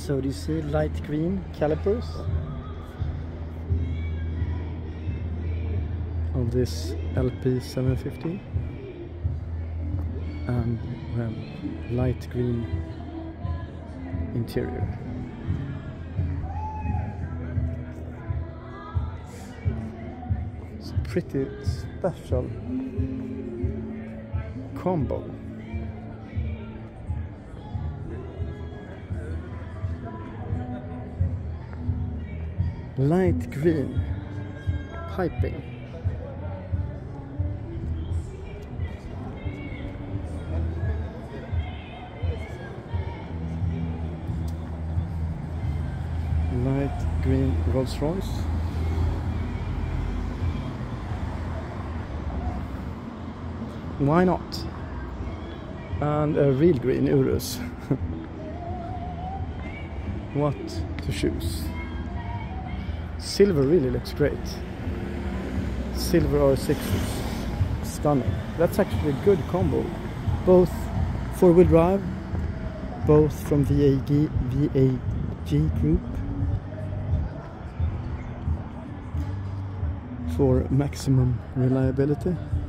So do you see light green calipers of this LP750 and light green interior. It's a pretty special combo. Light green piping. Light green Rolls-Royce. Why not? And a real green Urus. What to choose? Silver really looks great. Silver RS6 is stunning. That's actually a good combo. Both four-wheel drive, both from VAG Group for maximum reliability.